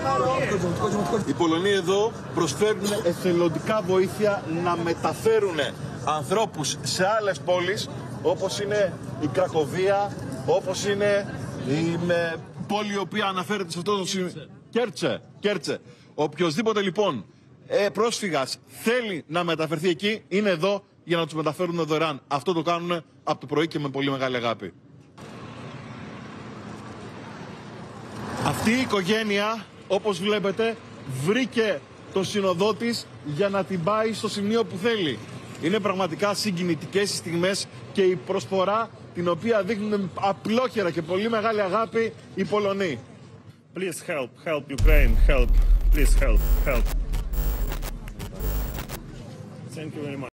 Οι Πολωνοί εδώ προσφέρουν εθελοντικά βοήθεια να μεταφέρουν ανθρώπους σε άλλες πόλεις, όπως είναι η Κρακοβία, όπως είναι η πόλη η οποία αναφέρεται σε αυτό το σημείο. Κέρτσε. Οποιοςδήποτε λοιπόν πρόσφυγας θέλει να μεταφερθεί εκεί, είναι εδώ για να τους μεταφέρουν δωρεάν. Αυτό το κάνουν από το πρωί και με πολύ μεγάλη αγάπη. Αυτή η οικογένεια, όπως βλέπετε, βρήκε το σύνοδό της για να την πάει στο σημείο που θέλει. Είναι πραγματικά συγκινητικές οι στιγμές και η προσφορά την οποία δείχνουν απλόχερα και πολύ μεγάλη αγάπη οι Πολωνοί. Please help Ukraine, help, please help. Thank you very much.